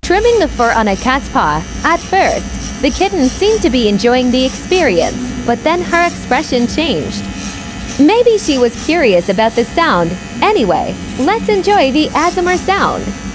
Trimming the fur on a cat's paw. At first, the kitten seemed to be enjoying the experience, but then her expression changed. Maybe she was curious about the sound. Anyway, let's enjoy the ASMR sound.